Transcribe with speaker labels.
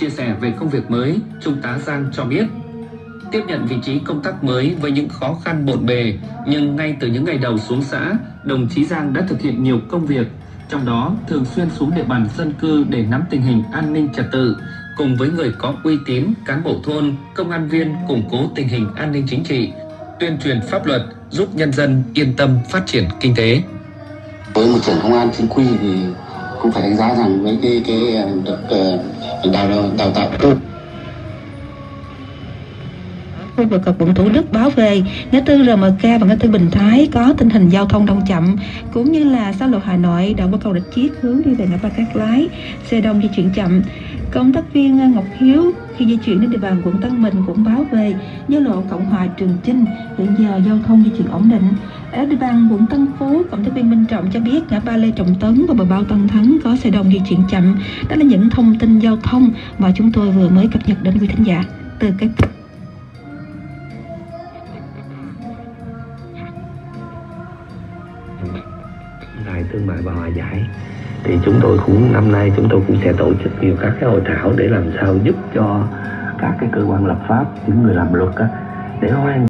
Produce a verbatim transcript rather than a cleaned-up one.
Speaker 1: chia sẻ về công việc mới, Trung tá Giang cho biết, tiếp nhận vị trí công tác mới với những khó khăn bộn bề, nhưng ngay từ những ngày đầu xuống xã, đồng chí Giang đã thực hiện nhiều công việc, trong đó thường xuyên xuống địa bàn dân cư để nắm tình hình an ninh trật tự, cùng với người có uy tín, cán bộ thôn, công an viên củng cố tình hình an ninh chính trị, tuyên truyền pháp luật, giúp nhân dân yên tâm phát triển kinh tế.
Speaker 2: Với một trưởng công an chính quy thì cũng phải đánh giá rằng với cái cái được đào đào tạo tốt.
Speaker 3: Khu vực quận Thủ Đức báo về ngã tư rờ em ca và ngã tư Bình Thái có tình hình giao thông đông chậm, cũng như là xa lộ Hà Nội đoạn qua cầu Rạch Chiếc hướng đi về ngã ba Cát Lái, xe đông di chuyển chậm. Công tác viên Ngọc Hiếu khi di chuyển đến địa bàn quận Tân Bình cũng báo về giao lộ Cộng Hòa Trường Chinh hiện giờ giao thông di chuyển ổn định. Ở địa bàn quận Tân Phú, cộng tác viên Minh Trọng cho biết ngã ba Lê Trọng Tấn và bờ bao Tân Thắng có xe đông di chuyển chậm. Đó là những thông tin giao thông mà chúng tôi vừa mới cập nhật đến quý thính giả từ các
Speaker 4: Ngày thương mại và hòa giải thì chúng tôi cũng năm nay chúng tôi cũng sẽ tổ chức nhiều các cái hội thảo để làm sao giúp cho các cái cơ quan lập pháp, những người làm luật á, để hoàn